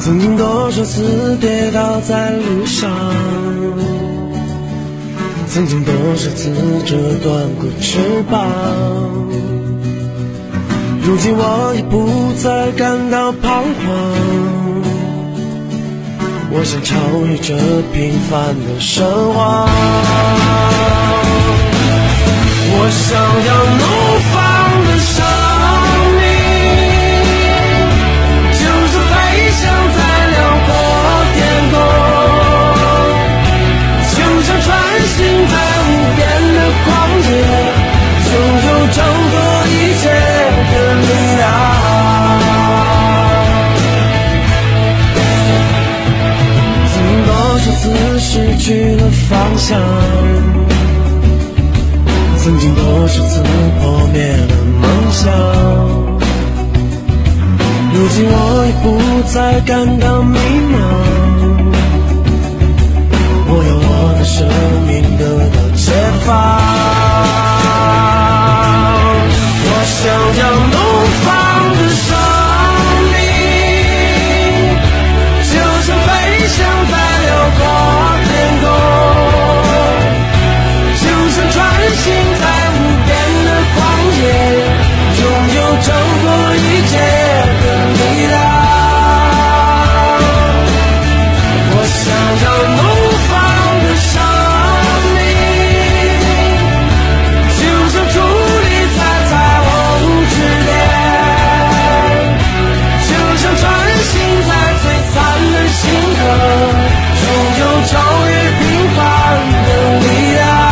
曾经多少次跌倒在路上，曾经多少次折断过翅膀，如今我已不再感到彷徨，我想超越这平凡的生活，我想要怒放的生命，就是飞翔在辽阔天空，就像穿行在无边的旷野，拥有挣脱一切的力量。曾经多少次失去了方向，曾经多少次破灭了梦想，如今我已不再感到迷茫，我要我的生命得到解放，我想要怒放的生命，就像飞翔在辽阔天空，就像穿行在无边的旷野，拥有挣脱一切的力量。我想要怒放的生命，就像伫立在彩虹之巅，就像穿行在璀璨的星河，拥有超越平凡的力量。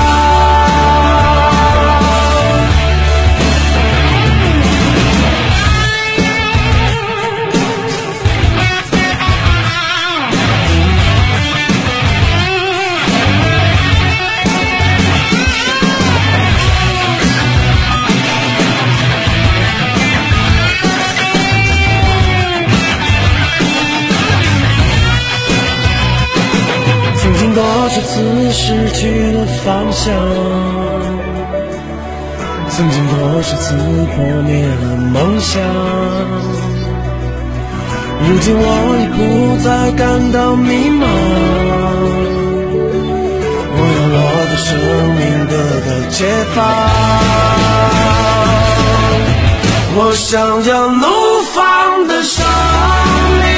曾经多少次失去了方向，曾经多少次破灭了梦想，如今我已不再感到迷茫，我要我的生命得到解放，我想要怒放的生命，